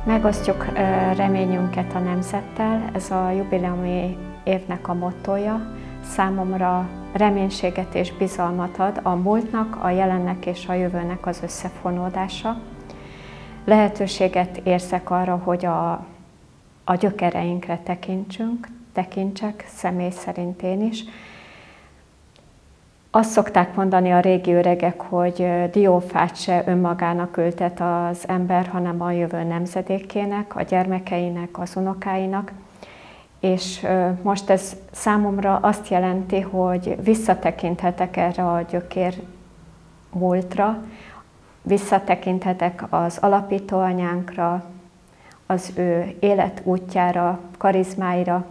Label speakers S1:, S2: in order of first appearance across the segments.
S1: Megosztjuk reményünket a nemzettel, ez a jubileumi évnek a mottója. Számomra reménységet és bizalmat ad a múltnak, a jelennek és a jövőnek az összefonódása. Lehetőséget érzek arra, hogy a gyökereinkre tekintsek, személy szerint én is. Azt szokták mondani a régi öregek, hogy diófát se önmagának ültet az ember, hanem a jövő nemzedékének, a gyermekeinek, az unokáinak. És most ez számomra azt jelenti, hogy visszatekinthetek erre a gyökér múltra, visszatekinthetek az alapítóanyánkra, az ő életútjára, karizmáira,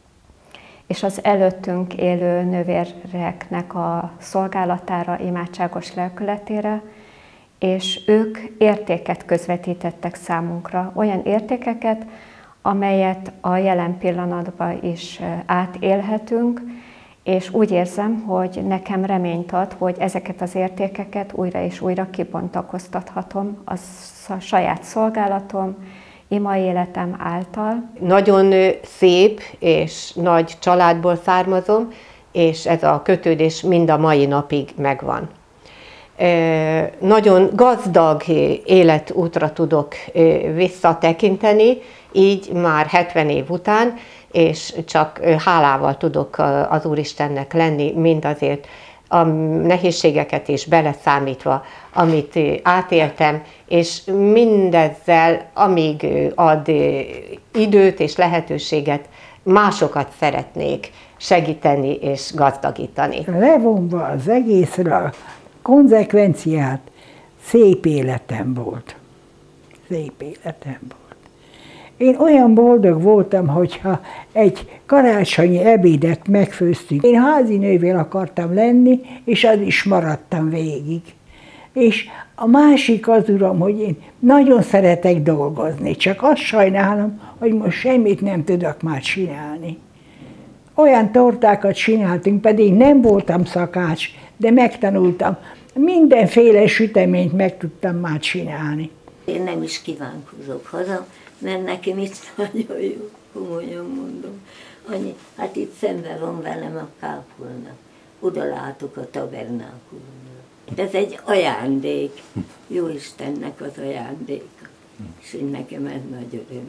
S1: és az előttünk élő nővéreknek a szolgálatára, imádságos lelkületére, és ők értéket közvetítettek számunkra, olyan értékeket, amelyet a jelen pillanatban is átélhetünk, és úgy érzem, hogy nekem reményt ad, hogy ezeket az értékeket újra és újra kibontakoztathatom a saját szolgálatom, ima életem által.
S2: Nagyon szép és nagy családból származom, és ez a kötődés mind a mai napig megvan. Nagyon gazdag életútra tudok visszatekinteni, így már 70 év után, és csak hálával tudok az Úristennek lenni mindazért, a nehézségeket is beleszámítva, amit átéltem, és mindezzel, amíg ad időt és lehetőséget, másokat szeretnék segíteni és gazdagítani.
S3: Levonva az egészre a konzekvenciát, szép életem volt. Szép életem volt. Én olyan boldog voltam, hogyha egy karácsonyi ebédet megfőztünk. Én házinővél akartam lenni, és az is maradtam végig. És a másik az, uram, hogy én nagyon szeretek dolgozni, csak azt sajnálom, hogy most semmit nem tudok már csinálni. Olyan tortákat csináltunk, pedig nem voltam szakács, de megtanultam. Mindenféle süteményt meg tudtam már csinálni.
S4: Én nem is kívánkozok haza, mert nekem itt nagyon jó, komolyan mondom. Hát itt szemben van velem a kápolna. Oda látok a tabernákulumra. Ez egy ajándék, Jóistennek az ajándéka, és én nekem ez nagy öröm.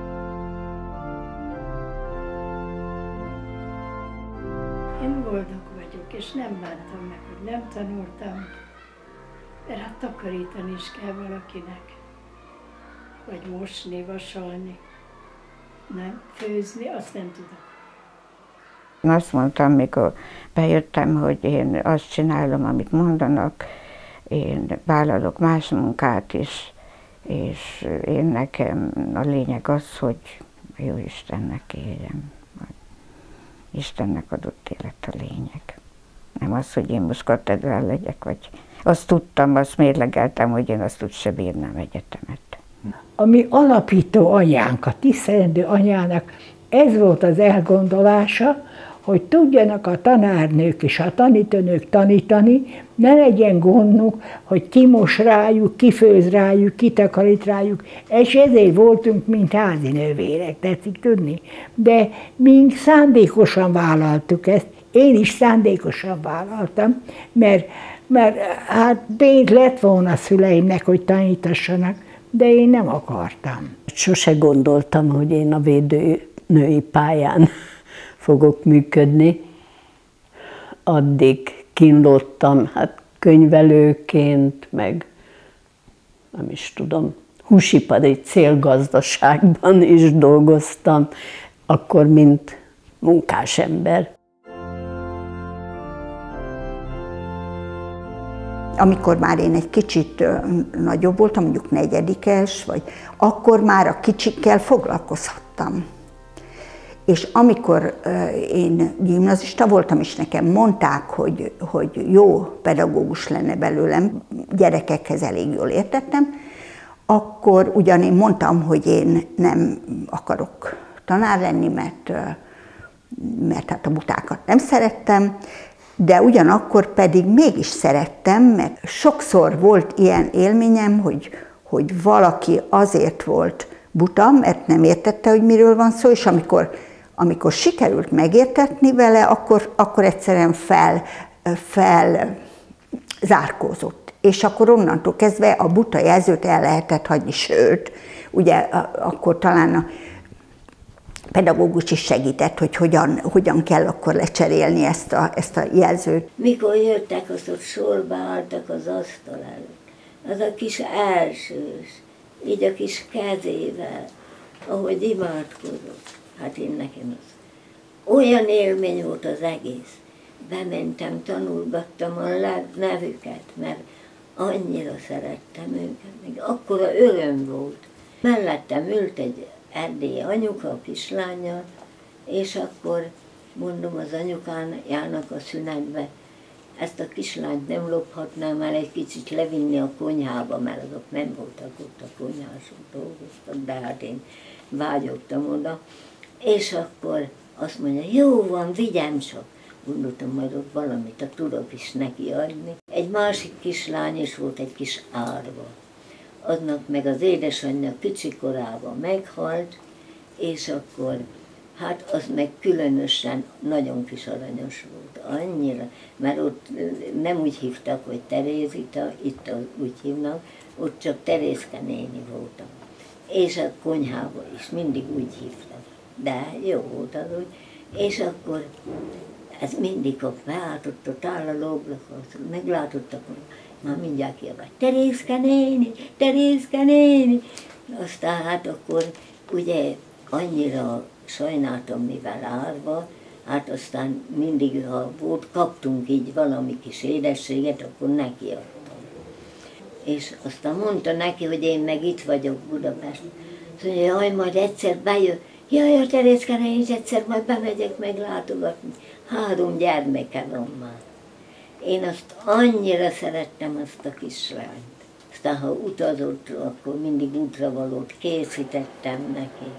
S5: Én boldog vagyok, és nem bántam meg, hogy nem tanultam, mert hát takarítani is kell valakinek. Vagy mosni, vasalni, nem, főzni, azt nem tudok.
S6: Én azt mondtam, mikor bejöttem, hogy én azt csinálom, amit mondanak, én vállalok más munkát is, és én nekem a lényeg az, hogy a Jóistennek éljem. Istennek adott élet a lényeg. Nem az, hogy én most katedrál legyek, vagy azt tudtam, azt mérlegeltem, hogy én azt úgyse bírnám egyetemet.
S3: A mi alapító anyánk, a tisztelendő anyának ez volt az elgondolása, hogy tudjanak a tanárnők és a tanítónők tanítani, ne legyen gondunk, hogy ki mos rájuk, ki főz rájuk, ki takarít rájuk, és ezért voltunk, mint házinővérek, tetszik tudni. De mi szándékosan vállaltuk ezt, én is szándékosan vállaltam, mert hát pénz lett volna a szüleimnek, hogy tanítassanak, de én nem akartam.
S4: Sose gondoltam, hogy én a védőnői pályán fogok működni. Addig kínlottam, hát könyvelőként, meg nem is tudom, húsipari célgazdaságban is dolgoztam, akkor mint munkásember.
S7: Amikor már én egy kicsit nagyobb voltam, mondjuk negyedikes, vagy akkor már a kicsikkel foglalkozhattam. És amikor én gimnazista voltam, és nekem mondták, hogy jó pedagógus lenne belőlem, gyerekekhez elég jól értettem, akkor ugyan én mondtam, hogy én nem akarok tanár lenni, mert hát a butákat nem szerettem, de ugyanakkor pedig mégis szerettem, mert sokszor volt ilyen élményem, hogy valaki azért volt buta, mert nem értette, hogy miről van szó, és amikor sikerült megértetni vele, akkor egyszerűen zárkózott. És akkor onnantól kezdve a buta jelzőt el lehetett hagyni, sőt, ugye akkor talán a pedagógus is segített, hogy hogyan kell akkor lecserélni ezt a jelzőt.
S4: Mikor jöttek, azt ott sorba álltak az asztal előtt. Az a kis elsős, így a kis kezével, ahogy imádkozott. Hát én nekem az. Olyan élmény volt az egész. Bementem, tanulgattam a nevüket, mert annyira szerettem őket, még akkora öröm volt. Mellettem ült egy erdélyi anyuka, a kislánnyal, és akkor mondom az anyukájának a szünetbe, ezt a kislányt nem lophatnám el egy kicsit levinni a konyhába, mert azok nem voltak ott, a konyhások dolgoztak, de hát én vágyottam oda. És akkor azt mondja, jó van, vigyem csak. Gondoltam, majd ott valamit tudok is neki adni. Egy másik kislány is volt, egy kis árva. Aznak meg az édesanyja kicsikorában meghalt, és akkor, hát az meg különösen nagyon kis aranyos volt, annyira, mert ott nem úgy hívtak, hogy Terézita, itt úgy hívnak, ott csak Terézke néni voltam. És a konyhában is mindig úgy hívtak, de jó volt az úgy, és akkor ez mindig, ha beálltott, ott áll a lóblakhoz, meglátottak, már mindjárt kiabált, Terézke néni, aztán hát akkor ugye annyira sajnáltam, mivel árva, hát aztán mindig, ha volt, kaptunk így valami kis édességet, akkor neki adtam. És aztán mondta neki, hogy én meg itt vagyok Budapesten. Azt mondja, jaj, majd egyszer bejön, jaj, a Terézke néni, egyszer majd bemegyek meglátogatni. 3 gyermeke van már. Én azt annyira szerettem, azt a kislányt. Aztán, ha utazott, akkor mindig útravalót készítettem neki.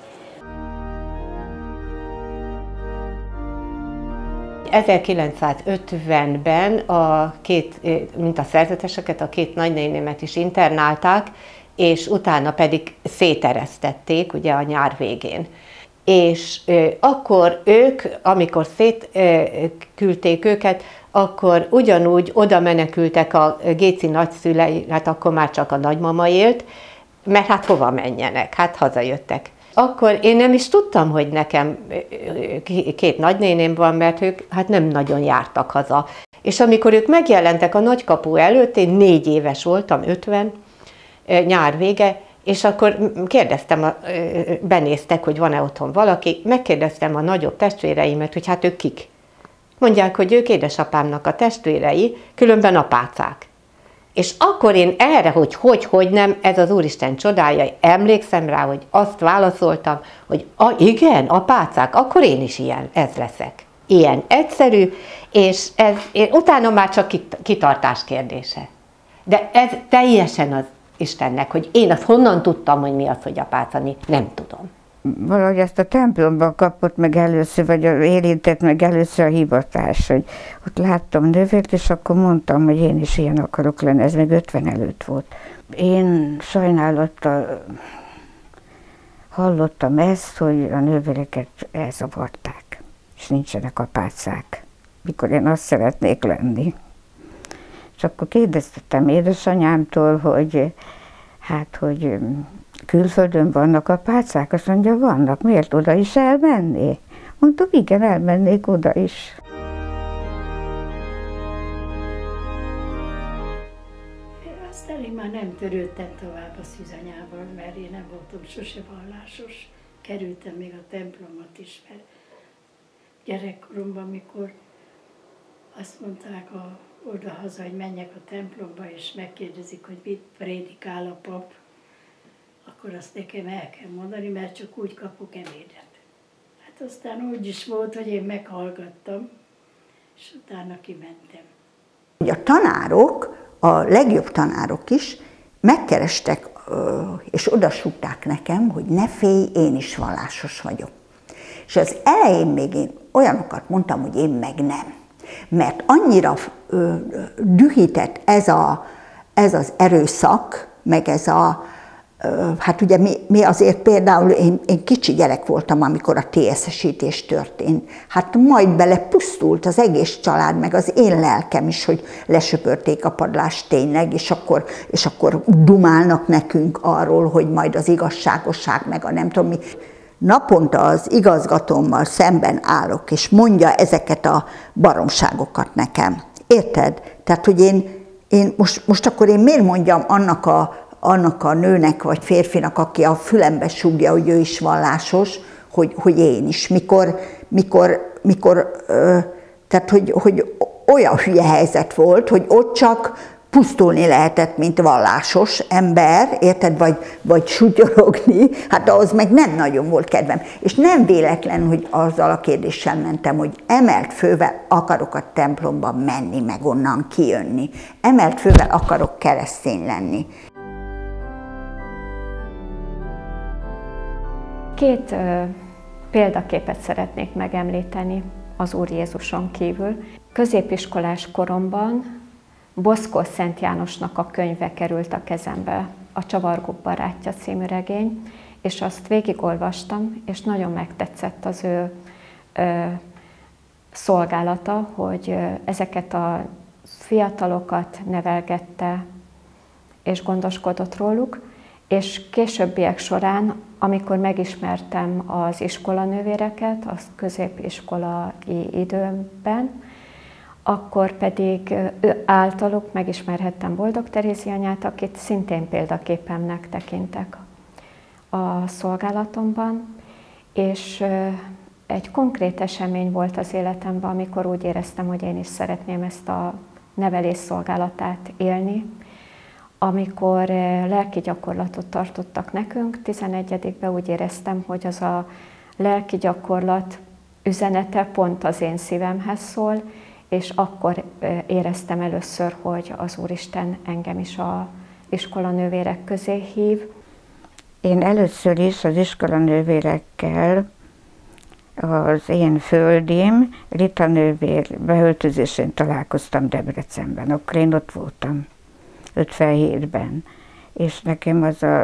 S2: 1950-ben a mintaszerzeteseket, a 2 nagynénémet is internálták, és utána pedig széteresztették, ugye a nyár végén. És akkor ők, amikor szétküldték őket, akkor ugyanúgy oda menekültek a Géci nagyszülei, hát akkor már csak a nagymama élt, mert hát hova menjenek, hát hazajöttek. Akkor én nem is tudtam, hogy nekem 2 nagynéném van, mert ők hát nem nagyon jártak haza. És amikor ők megjelentek a nagykapu előtt, én 4 éves voltam, 50, nyár vége, és akkor kérdeztem, benéztek, hogy van-e otthon valaki, megkérdeztem a nagyobb testvéreimet, hogy hát ők kik. Mondják, hogy ők édesapámnak a testvérei, különben apácák. És akkor én erre, hogy nem, ez az Úristen csodája, emlékszem rá, hogy azt válaszoltam, hogy igen, apácák, akkor én is ez leszek. Ilyen egyszerű, és utána már csak kitartás kérdése. De ez teljesen az Istennek, hogy én azt honnan tudtam, hogy mi az, hogy apácani, nem tudom.
S6: Valahogy ezt a templomban kapott meg először, vagy érintett meg először a hivatás, hogy ott láttam növét, és akkor mondtam, hogy én is ilyen akarok lenni, ez meg 50 előtt volt. Én sajnálattal hallottam ezt, hogy a nővéreket elzavarták, és nincsenek apácák, mikor én azt szeretnék lenni. És akkor kérdeztem édesanyámtól, hogy hogy külföldön vannak apácák? Azt mondja, vannak. Miért oda is elmenni? Mondtam, igen, elmennék oda is.
S5: Aztán én már nem törődtem tovább a szűzanyával, mert én nem voltam sose vallásos. Kerültem még a templomot is, mert gyerekkoromban, mikor azt mondták oda-haza, hogy menjek a templomba, és megkérdezik, hogy mit prédikál a pap, akkor azt nekem el kell mondani, mert csak úgy kapok ebédet. Hát aztán úgy is volt, hogy én meghallgattam, és utána kimentem.
S7: A tanárok, a legjobb tanárok is megkerestek, és odasúgták nekem, hogy ne félj, én is vallásos vagyok. És az elején még én olyanokat mondtam, hogy én meg nem. Mert annyira dühített ez az erőszak, meg ez hát ugye mi azért például, én kicsi gyerek voltam, amikor a TSZ-esítés történt. Hát majd belepusztult az egész család, meg az én lelkem is, hogy lesöpörték a padlást tényleg, és akkor dumálnak nekünk arról, hogy majd az igazságosság, meg a nem tudom mi. Naponta az igazgatómmal szemben állok, és mondja ezeket a baromságokat nekem. Érted? Tehát, hogy én most akkor én miért mondjam annak a nőnek vagy férfinak, aki a fülembe súgja, hogy ő is vallásos, hogy én is. Tehát, hogy olyan hülye helyzet volt, hogy ott csak pusztulni lehetett, mint vallásos ember, érted, vagy sutyorogni, hát ahhoz meg nem nagyon volt kedvem. És nem véletlen, hogy azzal a kérdéssel mentem, hogy emelt fővel akarok a templomba menni, meg onnan kijönni. Emelt fővel akarok keresztény lenni.
S1: Két példaképet szeretnék megemlíteni az Úr Jézuson kívül. Középiskolás koromban Boszkó Szent Jánosnak a könyve került a kezembe, a Csavargók barátja című regény, és azt végigolvastam, és nagyon megtetszett az ő szolgálata, hogy ezeket a fiatalokat nevelgette, és gondoskodott róluk, és későbbiek során, amikor megismertem az iskolanővéreket, az középiskolai időben, akkor pedig ő általuk megismerhettem Boldog Terézia anyát, akit szintén példaképemnek tekintek a szolgálatomban, és egy konkrét esemény volt az életemben, amikor úgy éreztem, hogy én is szeretném ezt a nevelés szolgálatát élni, amikor lelki gyakorlatot tartottak nekünk, 11-ben úgy éreztem, hogy az a lelki gyakorlat üzenete pont az én szívemhez szól, és akkor éreztem először, hogy az Úristen engem is az iskolanővérek közé hív.
S6: Én először is az iskolanővérekkel az én földim Rita nővér beöltözésén találkoztam Debrecenben, akkor én ott voltam, 57-ben. És nekem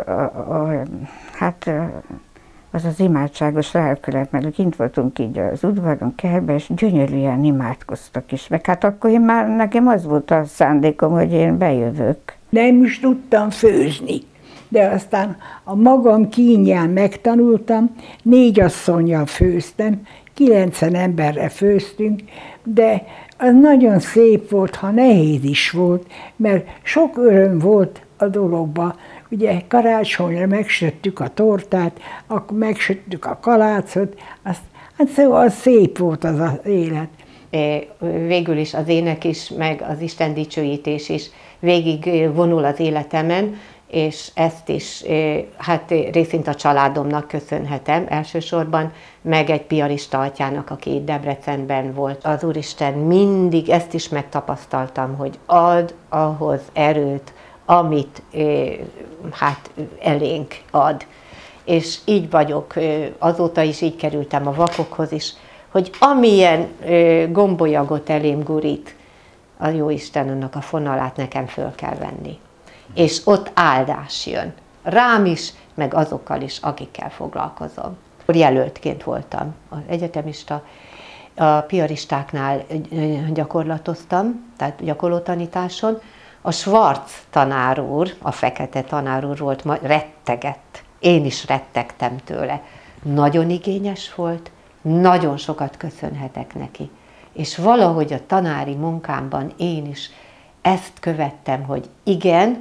S6: az az imádságos lelkület, mert kint voltunk így az udvaron, kertben, és gyönyörűen imádkoztak is. Meg hát akkor nekem az volt a szándékom, hogy én bejövök.
S3: Nem is tudtam főzni, de aztán a magam kínján megtanultam, 4 asszonnyal főztem, 90 emberre főztünk, de az nagyon szép volt, ha nehéz is volt, mert sok öröm volt a dologban. Ugye karácsonyra megsütöttük a tortát, akkor megsütöttük a kalácot, hát szóval szép volt az az élet.
S2: Végül is az ének is, meg az Isten dicsőítés is végig vonul az életemen, és ezt is hát részint a családomnak köszönhetem elsősorban, meg egy piarista atyának, aki itt Debrecenben volt. Az Úristen mindig ezt is megtapasztaltam, hogy ad ahhoz erőt, amit hát elénk ad. És így vagyok, azóta is így kerültem a vakokhoz is, hogy amilyen gombolyagot elém gurít, a Jóisten annak a fonalát nekem föl kell venni. És ott áldás jön. Rám is, meg azokkal is, akikkel foglalkozom. Jelöltként voltam az egyetemista, a piaristáknál gyakorlatoztam, tehát gyakorlótanításon. A Schwarz tanár úr, a fekete tanár úr volt, rettegett. Én is rettegtem tőle. Nagyon igényes volt, nagyon sokat köszönhetek neki. És valahogy a tanári munkámban én is ezt követtem, hogy igen,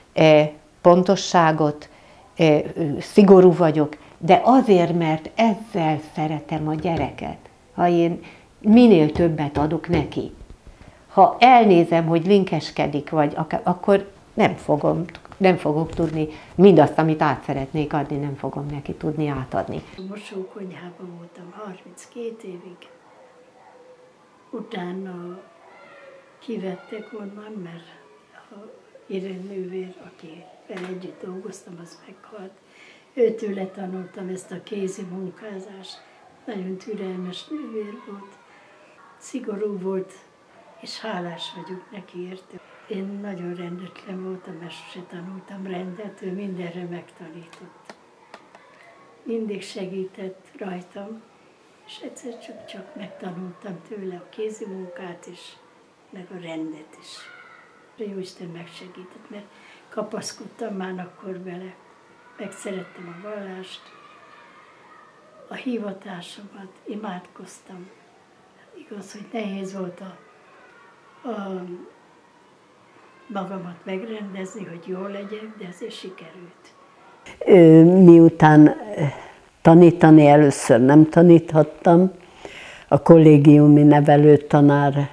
S2: pontosságot, szigorú vagyok, de azért, mert ezzel szeretem a gyereket. Ha én minél többet adok neki, ha elnézem, hogy linkeskedik, vagy akkor nem fogok tudni mindazt, amit át szeretnék adni, nem fogom neki tudni átadni.
S5: A mosókonyhában voltam 32 évig. Utána kivettek onnan, mert a nővér, akivel együtt dolgoztam, az meghalt. Őtőle tanultam ezt a kézi munkázást. Nagyon türelmes nővér volt, szigorú volt, és hálás vagyok neki érte. Én nagyon rendetlen voltam, mert sose tanultam rendet, ő mindenre megtanított. Mindig segített rajtam, és egyszer csak megtanultam tőle a kézi munkát is, meg a rendet is. Jóisten megsegített, mert kapaszkodtam már akkor bele. Megszerettem a vallást, a hivatásomat, imádkoztam. Igaz, hogy nehéz volt a magamat megrendezni, hogy jól legyek, de ezért sikerült.
S8: Miután tanítani először nem taníthattam, a kollégiumi nevelőtanár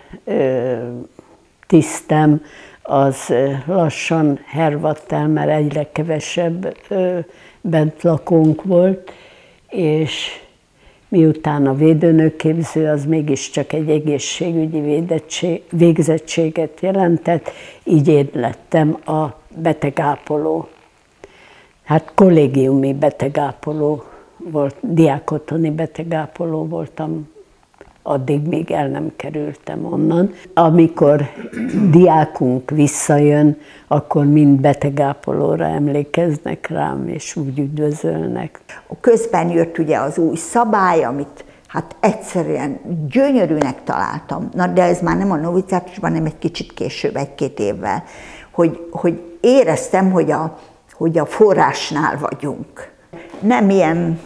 S8: tisztem az lassan hervadt el, mert egyre kevesebb bentlakónk volt, és miután a védőnőképző az mégiscsak egy egészségügyi végzettséget jelentett, így én lettem a betegápoló. Hát kollégiumi betegápoló volt, diákotthoni betegápoló voltam, addig még el nem kerültem onnan. Amikor diákunk visszajön, akkor mind betegápolóra emlékeznek rám, és úgy üdvözölnek.
S7: Közben jött ugye az új szabály, amit hát egyszerűen gyönyörűnek találtam. Na, de ez már nem a noviciátusban, hanem egy kicsit később, 1-2 évvel, hogy éreztem, hogy a forrásnál vagyunk. Nem ilyen,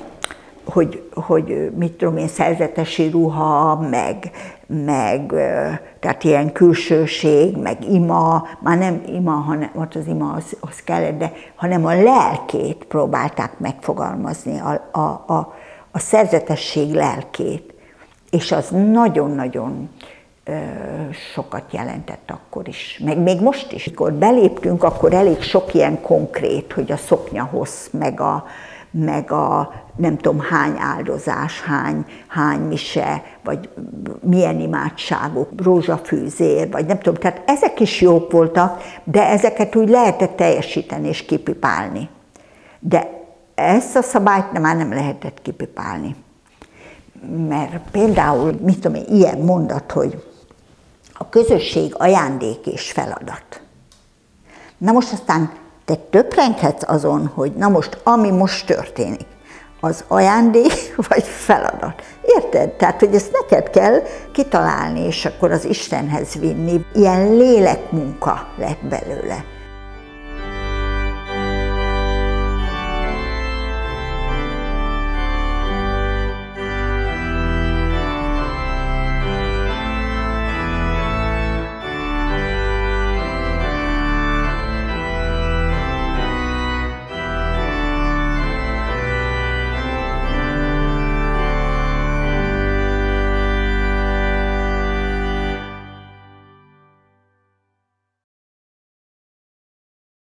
S7: hogy mit tudom én, szerzetesi ruha, meg tehát ilyen külsőség, meg ima, már nem ima, hanem az ima az kellett, hanem a lelkét próbálták megfogalmazni, a szerzetesség lelkét. És az nagyon-nagyon sokat jelentett akkor is, meg még most is. Mikor beléptünk, akkor elég sok ilyen konkrét, hogy a szoknyahoz, meg a nem tudom hány áldozás, hány mise, vagy milyen imádságok, rózsafűzér, vagy nem tudom, tehát ezek is jók voltak, de ezeket úgy lehetett teljesíteni és kipipálni. De ezt a szabályt már nem lehetett kipipálni. Mert például, mit tudom én, ilyen mondat, hogy a közösség ajándék és feladat. Na most aztán te töprenghetsz azon, hogy na most, ami most történik, az ajándék vagy feladat. Érted? Tehát, hogy ezt neked kell kitalálni, és akkor az Istenhez vinni. Ilyen lélekmunka lett belőle.